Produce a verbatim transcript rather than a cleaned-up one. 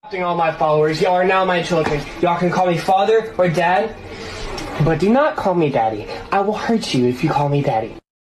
All my followers, y'all are now my children. Y'all can call me father or dad, but do not call me daddy. I will hurt you if you call me daddy.